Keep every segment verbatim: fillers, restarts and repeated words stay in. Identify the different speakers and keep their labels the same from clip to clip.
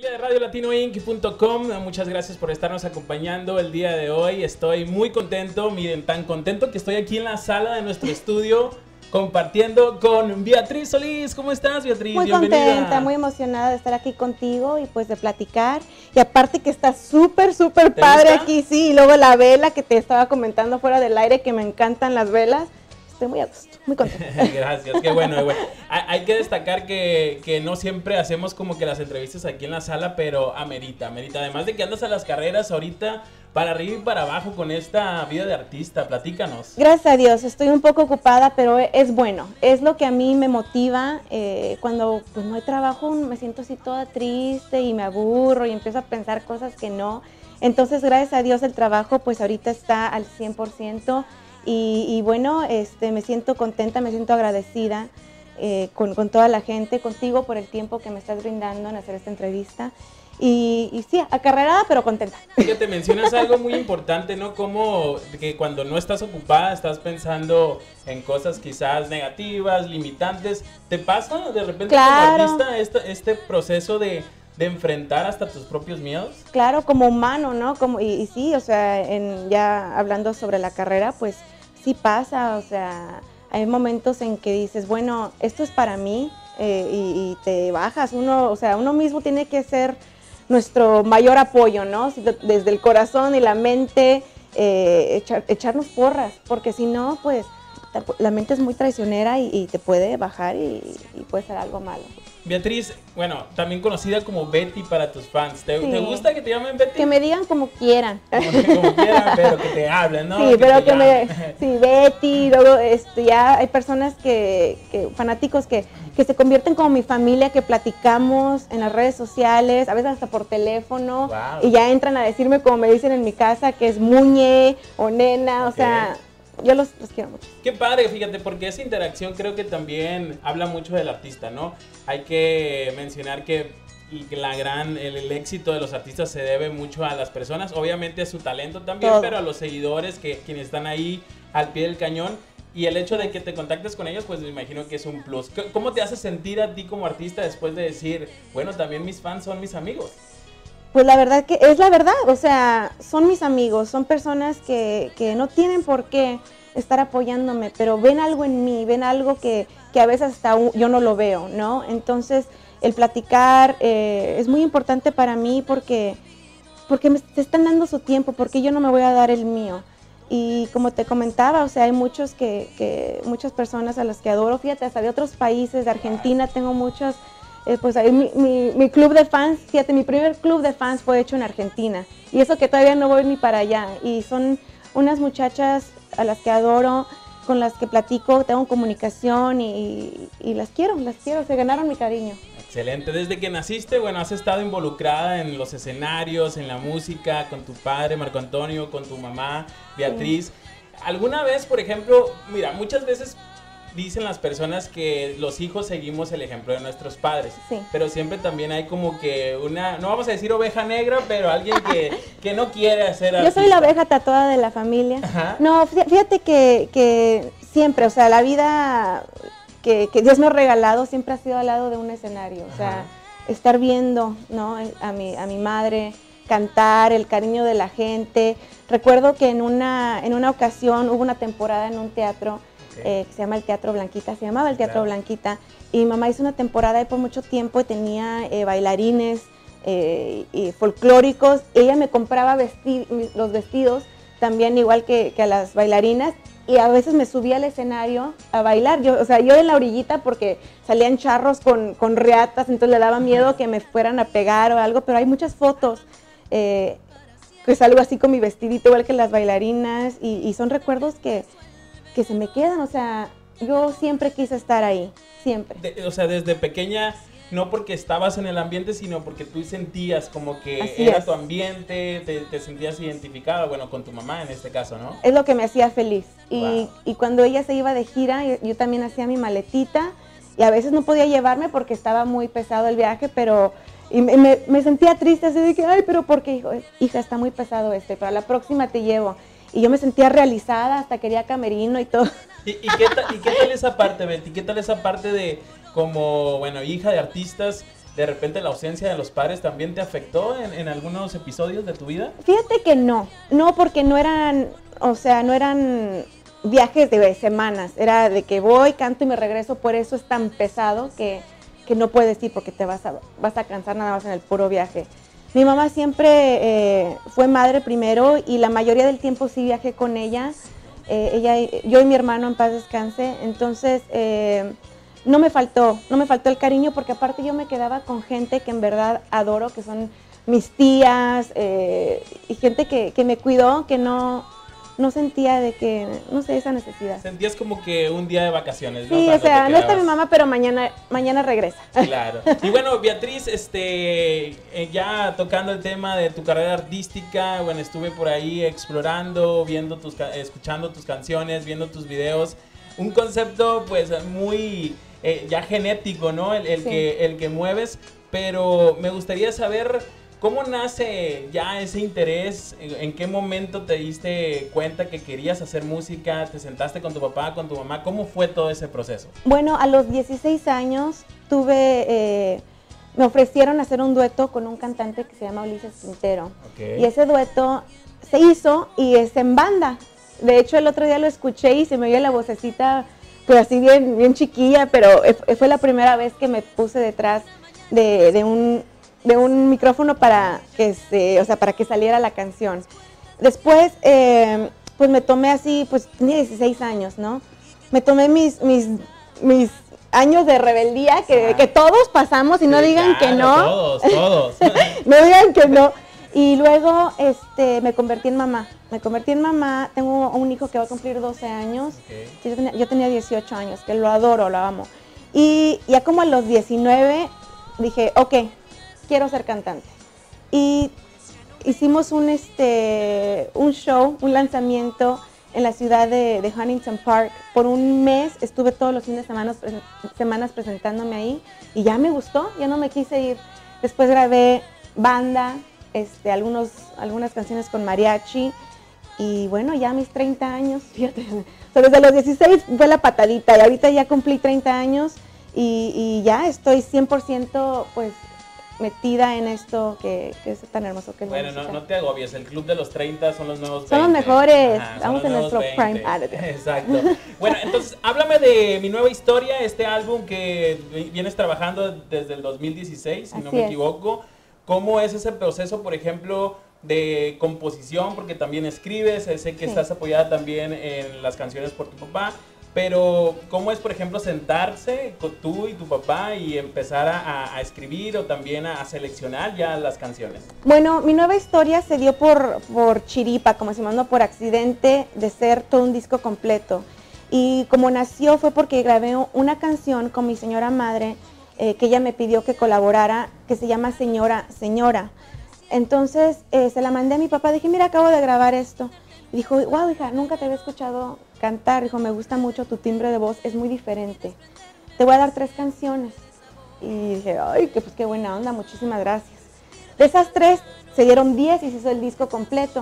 Speaker 1: de radio latino inc punto com, muchas gracias por estarnos acompañando el día de hoy. Estoy muy contento, miren, tan contento que estoy aquí en la sala de nuestro estudio compartiendo con Beatriz Solís. ¿Cómo estás, Beatriz?
Speaker 2: Muy
Speaker 1: Bienvenida.
Speaker 2: contenta, muy emocionada de estar aquí contigo y pues de platicar. Y aparte que está súper, súper padre
Speaker 1: gusta?
Speaker 2: aquí, sí. Y luego la vela que te estaba comentando fuera del aire, que me encantan las velas. Estoy muy a gusto, muy contenta.
Speaker 1: Gracias, qué bueno, bueno. Hay, hay que destacar que, que no siempre hacemos como que las entrevistas aquí en la sala, pero amerita, amerita. Además de que andas a las carreras ahorita para arriba y para abajo con esta vida de artista, platícanos.
Speaker 2: Gracias a Dios, estoy un poco ocupada, pero es bueno. Es lo que a mí me motiva. Eh, cuando pues, no hay trabajo, me siento así toda triste y me aburro y empiezo a pensar cosas que no. Entonces, gracias a Dios, el trabajo pues ahorita está al cien por ciento. Y, y bueno, este, me siento contenta, me siento agradecida eh, con, con toda la gente, contigo por el tiempo que me estás brindando en hacer esta entrevista. Y, y sí, acarrerada, pero contenta.
Speaker 1: Fíjate, mencionas algo muy importante, ¿no? Como que cuando no estás ocupada, estás pensando en cosas quizás negativas, limitantes. ¿Te pasa de repente
Speaker 2: Claro.
Speaker 1: como artista este, este proceso de, de enfrentar hasta tus propios miedos?
Speaker 2: Claro, como humano, ¿no? Como, y, y sí, o sea, en, ya hablando sobre la carrera, pues sí pasa, o sea, hay momentos en que dices, bueno, esto es para mí, eh, y, y te bajas, uno, o sea, uno mismo tiene que ser nuestro mayor apoyo, ¿no? Desde el corazón y la mente, eh, echar, echarnos porras, porque si no, pues la mente es muy traicionera y, y te puede bajar y, y puede ser algo malo.
Speaker 1: Beatriz, bueno, también conocida como Betty para tus fans. ¿Te,
Speaker 2: Sí.
Speaker 1: ¿te gusta que te llamen Betty?
Speaker 2: Que me digan como quieran.
Speaker 1: Como, que- como quieran, pero que te hablen, ¿no?
Speaker 2: Sí, pero
Speaker 1: te
Speaker 2: que me,
Speaker 1: llamen.
Speaker 2: sí, Betty, luego este, ya hay personas que, que fanáticos que, que se convierten como mi familia, que platicamos en las redes sociales, a veces hasta por teléfono,
Speaker 1: Wow.
Speaker 2: y ya entran a decirme como me dicen en mi casa, que es Muñe o Nena,
Speaker 1: Ok.
Speaker 2: o sea, yo los, los quiero mucho.
Speaker 1: Qué padre, fíjate, porque esa interacción creo que también habla mucho del artista, ¿no? Hay que mencionar que la gran, el, el éxito de los artistas se debe mucho a las personas, obviamente a su talento también,
Speaker 2: Todo.
Speaker 1: pero a los seguidores, que quienes están ahí al pie del cañón. Y el hecho de que te contactes con ellos, pues me imagino que es un plus. ¿Cómo te hace sentir a ti como artista después de decir, bueno, también mis fans son mis amigos?
Speaker 2: Pues la verdad que es la verdad, o sea, son mis amigos, son personas que, que no tienen por qué estar apoyándome, pero ven algo en mí, ven algo que, que a veces hasta un- yo no lo veo, ¿no? Entonces, el platicar eh, es muy importante para mí porque, porque me te están dando su tiempo, porque yo no me voy a dar el mío. Y como te comentaba, o sea, hay muchos que, que muchas personas a las que adoro, fíjate, hasta de otros países, de Argentina, tengo muchos. Eh, pues ahí mi, mi, mi club de fans, fíjate, mi primer club de fans fue hecho en Argentina. Y eso que todavía no voy ni para allá. Y son unas muchachas a las que adoro, con las que platico, tengo comunicación y, y las quiero, las quiero, se ganaron mi cariño.
Speaker 1: Excelente. Desde que naciste, bueno, has estado involucrada en los escenarios, en la música, con tu padre, Marco Antonio, con tu mamá, Beatriz. Sí. ¿Alguna vez, por ejemplo, mira, muchas veces dicen las personas que los hijos seguimos el ejemplo de nuestros padres,
Speaker 2: sí.
Speaker 1: Pero siempre también hay como que una, no vamos a decir oveja negra, pero alguien que, que no quiere hacer
Speaker 2: Yo
Speaker 1: artista.
Speaker 2: soy la oveja tatuada de la familia.
Speaker 1: Ajá.
Speaker 2: No, fíjate que, que siempre, o sea, la vida que, que Dios me ha regalado siempre ha sido al lado de un escenario, o sea,
Speaker 1: Ajá.
Speaker 2: estar viendo, ¿no? a, mi, a mi madre, cantar, el cariño de la gente. Recuerdo que en una, en una ocasión hubo una temporada en un teatro, Eh, que se llama el Teatro Blanquita, se llamaba el Teatro
Speaker 1: Claro.
Speaker 2: Blanquita, y mi mamá hizo una temporada ahí por mucho tiempo y tenía eh, bailarines eh, y folclóricos. Ella me compraba vesti los vestidos también igual que, que a las bailarinas, y a veces me subía al escenario a bailar, yo, o sea, yo en la orillita porque salían charros con, con reatas, entonces le daba miedo que me fueran a pegar o algo, pero hay muchas fotos eh, que salgo así con mi vestidito igual que las bailarinas, y, y son recuerdos que que se me quedan, o sea, yo siempre quise estar ahí, siempre.
Speaker 1: De, o sea, desde pequeña, no porque estabas en el ambiente, sino porque tú sentías como que
Speaker 2: Así
Speaker 1: era
Speaker 2: es.
Speaker 1: tu ambiente, te, te sentías identificada, bueno, con tu mamá en este caso, ¿no?
Speaker 2: Es lo que me hacía feliz. Y,
Speaker 1: Wow.
Speaker 2: y cuando ella se iba de gira, yo, yo también hacía mi maletita, y a veces no podía llevarme porque estaba muy pesado el viaje, pero y me, me, me sentía triste, así de que, ay, pero porque, hijo, hija, está muy pesado este, pero a la próxima te llevo. Y yo me sentía realizada, hasta quería camerino y todo.
Speaker 1: ¿Y, y, qué, ta, ¿Y qué tal esa parte, Betty? ¿Qué tal esa parte de, como, bueno, hija de artistas, de repente la ausencia de los padres también te afectó en, en algunos episodios de tu vida?
Speaker 2: Fíjate que no, no porque no eran, o sea, no eran viajes de semanas, era de que voy, canto y me regreso, por eso es tan pesado que, que no puedes ir porque te vas a, vas a cansar nada más en el puro viaje. Mi mamá siempre eh, fue madre primero y la mayoría del tiempo sí viajé con ella. Eh, ella, yo y mi hermano en paz descanse, entonces eh, no me faltó, no me faltó el cariño porque aparte yo me quedaba con gente que en verdad adoro, que son mis tías eh, y gente que, que me cuidó, que no, no sentía de que, no sé, esa necesidad.
Speaker 1: Sentías como que un día de vacaciones, ¿no?
Speaker 2: Sí,
Speaker 1: Cuando
Speaker 2: o sea,
Speaker 1: te
Speaker 2: no está
Speaker 1: quedabas.
Speaker 2: mi mamá, pero mañana, mañana regresa.
Speaker 1: Claro. Y bueno, Beatriz, este, eh, ya tocando el tema de tu carrera artística, bueno, estuve por ahí explorando, viendo tus, ca- escuchando tus canciones, viendo tus videos. Un concepto, pues, muy eh, ya genético, ¿no? El, el
Speaker 2: Sí.
Speaker 1: que, el que mueves, pero me gustaría saber cómo nace ya ese interés, en, en qué momento te diste cuenta que querías hacer música, te sentaste con tu papá, con tu mamá, ¿cómo fue todo ese proceso?
Speaker 2: Bueno, a los dieciséis años tuve, eh, me ofrecieron hacer un dueto con un cantante que se llama Ulises Quintero.
Speaker 1: Okay.
Speaker 2: Y ese dueto se hizo y es en banda. De hecho, el otro día lo escuché y se me oye la vocecita, pues así bien, bien chiquilla, pero fue la primera vez que me puse detrás de, de un, de un micrófono para que, se, o sea, para que saliera la canción. Después, eh, pues me tomé así, pues tenía dieciséis años, ¿no? Me tomé mis, mis, mis años de rebeldía que, que todos pasamos y no
Speaker 1: Sí,
Speaker 2: digan
Speaker 1: claro,
Speaker 2: que no.
Speaker 1: Todos, todos.
Speaker 2: No digan que no. Y luego este, me convertí en mamá. Me convertí en mamá. Tengo un hijo que va a cumplir doce años.
Speaker 1: Okay.
Speaker 2: Yo, tenía, yo tenía dieciocho años, que lo adoro, lo amo. Y ya como a los diecinueve dije, ok, quiero ser cantante. Y hicimos un, este, un show, un lanzamiento en la ciudad de, de Huntington Park. Por un mes estuve todos los fines de semana, semanas presentándome ahí y ya me gustó, ya no me quise ir. Después grabé banda, este, algunos, algunas canciones con mariachi y bueno, ya a mis treinta años, fíjate, o sea, desde los dieciséis fue la patadita y ahorita ya cumplí treinta años y, y ya estoy cien por ciento pues metida en esto que, que es tan hermoso que es la
Speaker 1: Bueno, no,
Speaker 2: música.
Speaker 1: no te agobies, el club de los treinta son los nuevos veinte.
Speaker 2: Son los mejores,
Speaker 1: Ajá, son
Speaker 2: estamos
Speaker 1: los
Speaker 2: en
Speaker 1: nuevos
Speaker 2: nuestro
Speaker 1: veinte.
Speaker 2: prime.
Speaker 1: Exacto. Bueno, entonces, háblame de Mi Nueva Historia, este álbum que vienes trabajando desde el dos mil dieciséis, si
Speaker 2: Así
Speaker 1: no me
Speaker 2: es.
Speaker 1: equivoco. ¿Cómo es ese proceso, por ejemplo, de composición? Porque también escribes, sé que
Speaker 2: Sí.
Speaker 1: estás apoyada también en las canciones por tu papá. Pero, ¿cómo es, por ejemplo, sentarse con tú y tu papá y empezar a, a escribir o también a, a seleccionar ya las canciones?
Speaker 2: Bueno, Mi Nueva Historia se dio por, por chiripa, como se mandó por accidente de ser todo un disco completo. Y como nació fue porque grabé una canción con mi señora madre, eh, que ella me pidió que colaborara, que se llama Señora, Señora. Entonces eh, se la mandé a mi papá, dije, mira, acabo de grabar esto. Y dijo, wow, hija, nunca te había escuchado cantar. Dijo, me gusta mucho tu timbre de voz, es muy diferente. Te voy a dar tres canciones. Y dije, ay, que, pues qué buena onda, muchísimas gracias. De esas tres se dieron diez y se hizo el disco completo,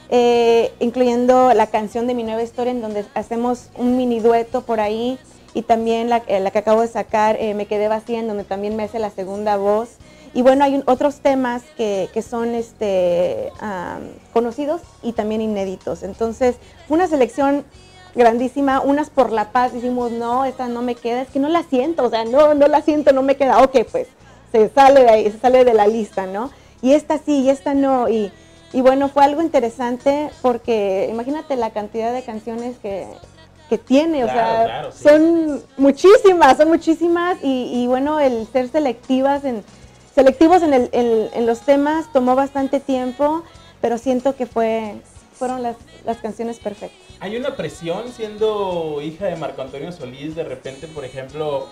Speaker 2: eh, incluyendo la canción de Mi Nueva Historia, en donde hacemos un mini dueto por ahí, y también la, eh, la que acabo de sacar, eh, Me Quedé Vacía, en donde también me hace la segunda voz. Y bueno, hay un, otros temas que, que son este, um, conocidos y también inéditos. Entonces, fue una selección grandísima, unas por la paz, dijimos, no, esta no me queda, es que no la siento, o sea, no, no la siento, no me queda, ok, pues, se sale de ahí, se sale de la lista, ¿no? Y esta sí, y esta no, y, y bueno, fue algo interesante porque imagínate la cantidad de canciones que, que tiene,
Speaker 1: Claro,
Speaker 2: o sea,
Speaker 1: claro, sí.
Speaker 2: son muchísimas, son muchísimas, y, y bueno, el ser selectivas en, selectivos en, el, en, en los temas tomó bastante tiempo, pero siento que fue, fueron las, las canciones perfectas.
Speaker 1: ¿Hay una presión siendo hija de Marco Antonio Solís? De repente, por ejemplo,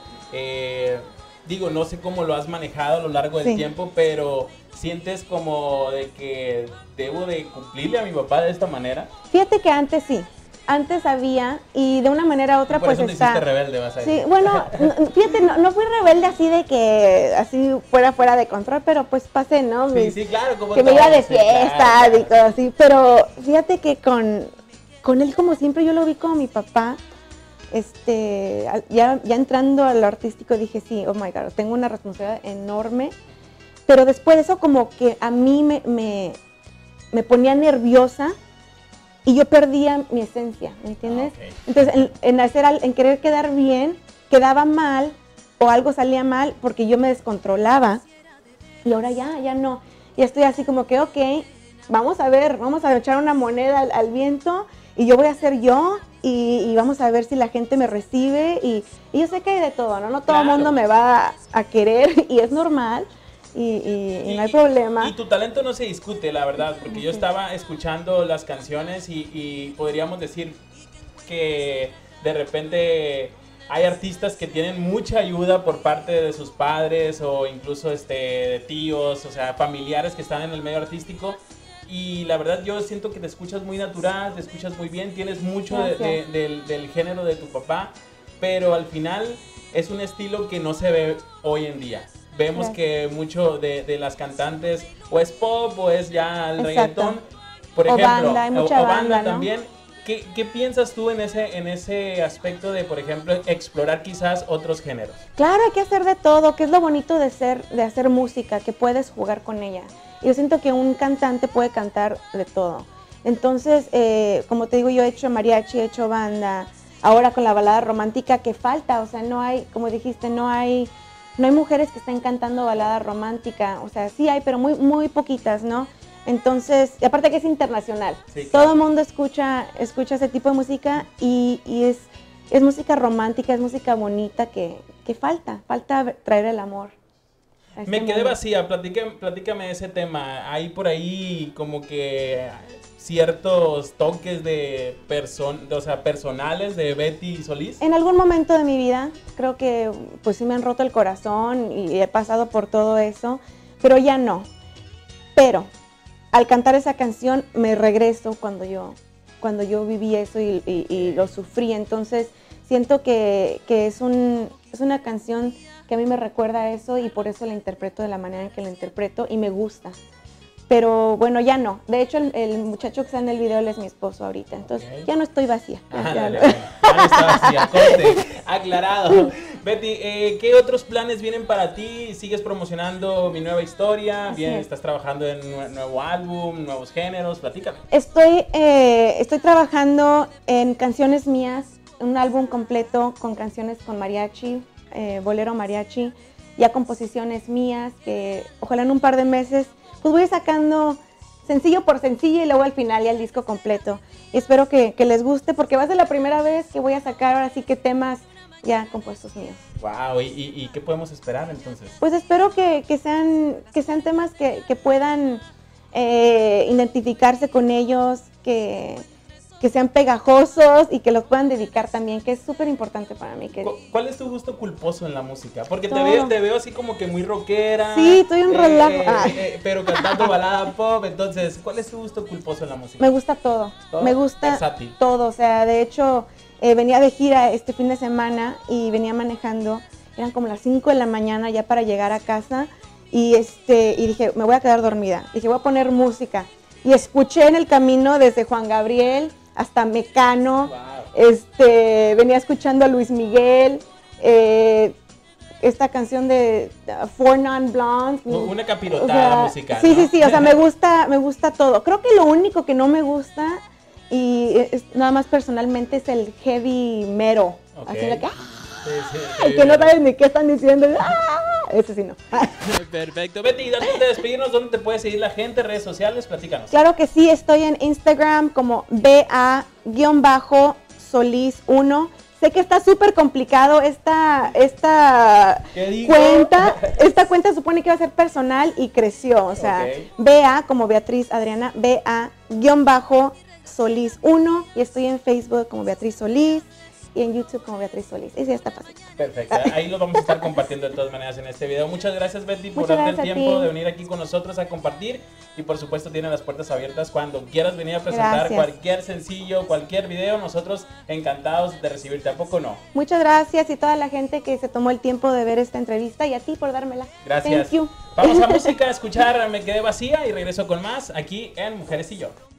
Speaker 1: eh, digo, no sé cómo lo has manejado a lo largo del
Speaker 2: Sí.
Speaker 1: tiempo, pero ¿sientes como de que debo de cumplirle a mi papá de esta manera?
Speaker 2: Fíjate que antes sí, antes había, y de una manera u otra
Speaker 1: Por
Speaker 2: pues
Speaker 1: eso te
Speaker 2: está...
Speaker 1: hiciste rebelde, vas a decir.
Speaker 2: Sí, bueno, n- fíjate, no, no fui rebelde así de que así fuera fuera de control, pero pues pasé, ¿no?
Speaker 1: Sí,
Speaker 2: Mis-
Speaker 1: sí, claro. Como
Speaker 2: que me
Speaker 1: todos,
Speaker 2: iba de
Speaker 1: sí, claro,
Speaker 2: fiesta
Speaker 1: claro.
Speaker 2: y cosas así, pero fíjate que con, con él como siempre yo lo vi como mi papá, este, ya, ya entrando a lo artístico dije, sí, oh my God, tengo una responsabilidad enorme, pero después de eso como que a mí me, me, me ponía nerviosa y yo perdía mi esencia, ¿me entiendes? Okay. Entonces, en, en, hacer, en querer quedar bien, quedaba mal o algo salía mal porque yo me descontrolaba y ahora ya, ya no, ya estoy así como que, ok, vamos a ver, vamos a echar una moneda al, al viento y yo voy a ser yo. Y, y vamos a ver si la gente me recibe y, y yo sé que hay de todo, ¿no? No todo el
Speaker 1: Claro.
Speaker 2: mundo me va a, a querer y es normal y, y, y, y no hay problema.
Speaker 1: Y tu talento no se discute, la verdad, porque okay. yo estaba escuchando las canciones y, y podríamos decir que de repente hay artistas que tienen mucha ayuda por parte de sus padres o incluso este, de tíos, o sea, familiares que están en el medio artístico. Y la verdad yo siento que te escuchas muy natural, te escuchas muy bien, tienes mucho de, de, del, del género de tu papá, pero al final es un estilo que no se ve hoy en día. Vemos Gracias. que mucho de, de las cantantes o es pop o es ya el Exacto. reggaetón, por
Speaker 2: o
Speaker 1: ejemplo,
Speaker 2: banda, hay mucha
Speaker 1: o, o banda,
Speaker 2: banda, ¿no?
Speaker 1: también. ¿Qué, ¿Qué piensas tú en ese, en ese aspecto de, por ejemplo, explorar quizás otros géneros?
Speaker 2: Claro, hay que hacer de todo, que es lo bonito de, ser, de hacer música, que puedes jugar con ella. Yo siento que un cantante puede cantar de todo. Entonces, eh, como te digo, yo he hecho mariachi, he hecho banda, ahora con la balada romántica que falta, o sea, no hay, como dijiste, no hay, no hay mujeres que estén cantando balada romántica, o sea, sí hay, pero muy, muy poquitas, ¿no? Entonces, y aparte que es internacional, sí, claro. todo el mundo escucha, escucha ese tipo de música y, y es, es música romántica, es música bonita que, que falta, falta traer el amor.
Speaker 1: Me quedé mundo. vacía, platícame, platícame ese tema. Hay por ahí como que ciertos toques de, person, de o sea, personales de Betty Solís.
Speaker 2: En algún momento de mi vida creo que pues sí me han roto el corazón y he pasado por todo eso, pero ya no. Pero al cantar esa canción me regreso cuando yo, cuando yo viví eso y, y, y lo sufrí. Entonces siento que, que es, un, es una canción que a mí me recuerda a eso y por eso la interpreto de la manera en que la interpreto y me gusta. Pero bueno, ya no. De hecho, el, el muchacho que está en el video él es mi esposo ahorita. Entonces, okay. ya no estoy vacía. Ya,
Speaker 1: ah,
Speaker 2: ya,
Speaker 1: dale, no. ya no está vacía. Corte, aclarado. Betty, eh, ¿qué otros planes vienen para ti? ¿Sigues promocionando Mi Nueva Historia?
Speaker 2: Así
Speaker 1: Bien,
Speaker 2: es.
Speaker 1: ¿estás trabajando en un nuevo álbum, nuevos géneros? Platícame.
Speaker 2: Estoy, eh, estoy trabajando en canciones mías, un álbum completo con canciones con mariachi, eh, bolero mariachi, ya composiciones mías que ojalá en un par de meses pues voy sacando sencillo por sencillo y luego al final ya el disco completo. Y espero que, que les guste porque va a ser la primera vez que voy a sacar ahora sí que temas ya compuestos míos.
Speaker 1: Wow, ¿y, y, y qué podemos esperar entonces?
Speaker 2: Pues espero que, que, sean, que sean temas que, que puedan eh, identificarse con ellos, que, que sean pegajosos y que los puedan dedicar también, que es súper importante para mí. Que...
Speaker 1: ¿Cuál es tu gusto culposo en la música? Porque te veo, te veo así como que muy rockera.
Speaker 2: Sí, estoy un
Speaker 1: eh,
Speaker 2: relajo.
Speaker 1: Eh, pero cantando balada pop, entonces, ¿cuál es tu gusto culposo en la música?
Speaker 2: Me gusta todo, ¿Todo? me gusta
Speaker 1: Versátil.
Speaker 2: todo, o sea, de hecho, eh, venía de gira este fin de semana y venía manejando, eran como las cinco de la mañana ya para llegar a casa y, este, y dije, me voy a quedar dormida, dije, voy a poner música y escuché en el camino desde Juan Gabriel hasta Mecano, wow. este, venía escuchando a Luis Miguel, eh, esta canción de uh, Four Non Blondes.
Speaker 1: Una capirotada o sea, musical,
Speaker 2: Sí,
Speaker 1: ¿no?
Speaker 2: sí, sí, o sea, me gusta, me gusta todo. Creo que lo único que no me gusta, y es, nada más personalmente, es el heavy metal. Okay. Así de que, sí, sí, sí, que no sabes ni qué están diciendo. ¡Ah! Ese sí no.
Speaker 1: Perfecto. Betty, antes de despedirnos, ¿dónde te puede seguir la gente? ¿Redes sociales? Platícanos.
Speaker 2: Claro que sí, estoy en Instagram como B A Solís uno. Sé que está súper complicado esta, esta cuenta. Esta cuenta supone que va a ser personal y creció. O sea, okay. B A como Beatriz Adriana, B A Solís uno. Y estoy en Facebook como Beatriz Solís. Y en YouTube como Beatriz Solís. Y sí, está fácil.
Speaker 1: Perfecto. Ahí lo vamos a estar compartiendo de todas maneras en este video. Muchas gracias, Betty, por darte el tiempo de venir aquí con nosotros a compartir. Y por supuesto, tienen las puertas abiertas cuando quieras venir a presentar gracias. cualquier sencillo, cualquier video. Nosotros encantados de recibirte. ¿A poco no?
Speaker 2: Muchas gracias y toda la gente que se tomó el tiempo de ver esta entrevista y a ti por dármela.
Speaker 1: Gracias.
Speaker 2: Thank you.
Speaker 1: Vamos a música, a escuchar Me Quedé Vacía y regreso con más aquí en Mujeres y Yo.